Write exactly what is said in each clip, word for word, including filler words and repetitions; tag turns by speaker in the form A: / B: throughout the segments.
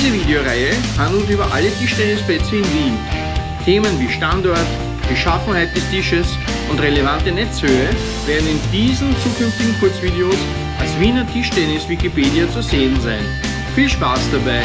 A: Diese Videoreihe handelt über alle Tischtennisplätze in Wien. Themen wie Standort, Beschaffenheit des Tisches und relevante Netzhöhe werden in diesen zukünftigen Kurzvideos als Wiener Tischtennis-Wikipedia zu sehen sein. Viel Spaß dabei!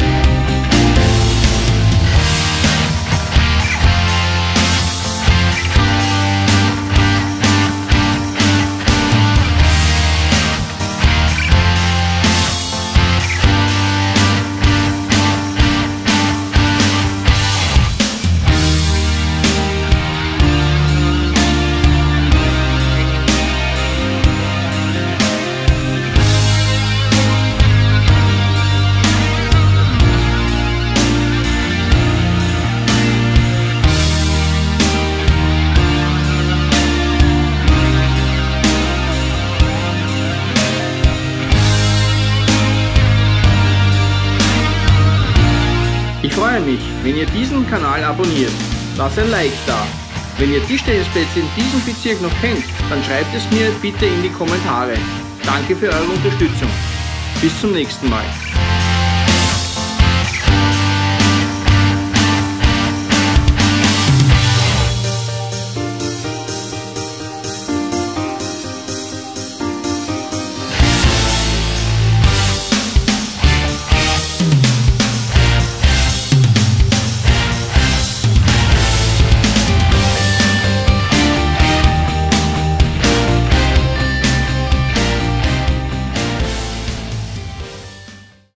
A: Ich freue mich, wenn ihr diesen Kanal abonniert. Lasst ein Like da. Wenn ihr Tischtennisplätze in diesem Bezirk noch kennt, dann schreibt es mir bitte in die Kommentare. Danke für eure Unterstützung. Bis zum nächsten Mal.